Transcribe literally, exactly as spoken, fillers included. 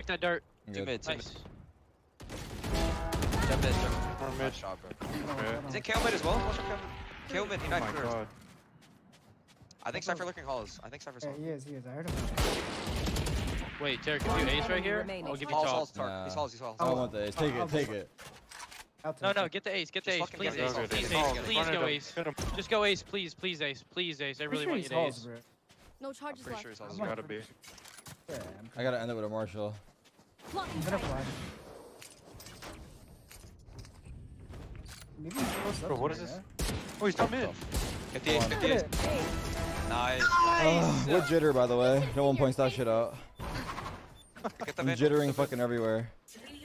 that dirt. Two mid, two mid. Nice. Jump mid, jump One mid. mid. Nice shot, bro. Okay. Is it Kale mid as well? Watch out, Kale mid. Kale mid, he Oh knifed my first. god. I think Cypher lurking halls. I think Cypher's Yeah, hall. he is, he is. I heard him. Wait, Tarik, if you ace right here, remaining. I'll give you Halls, top. halls, Tark. Nah. He's halls, he's halls. I don't want the ace. Take I'll it, take go. it. Out to No, the- no, get the ace, get the Just ace, fucking please get ace, the ace. please Oh, ace, get it. please Front of go them. ace. Get him. Just go ace, please, please ace, please ace. I really Pretty want sure you he's to halls, ace. bro. No I'm charges pretty left. sure he's halls. It's gotta be. Yeah, I'm I gotta end it with a Marshall. Blocking I'm gonna sight. fly. Maybe he's close up Bro, what to is me, this? Oh, he's top mid. fifty ace, fifty ace. Nice. Oh, what jitter, by the way. No one points that shit out. Get the I'm mid. jittering fucking everywhere. Three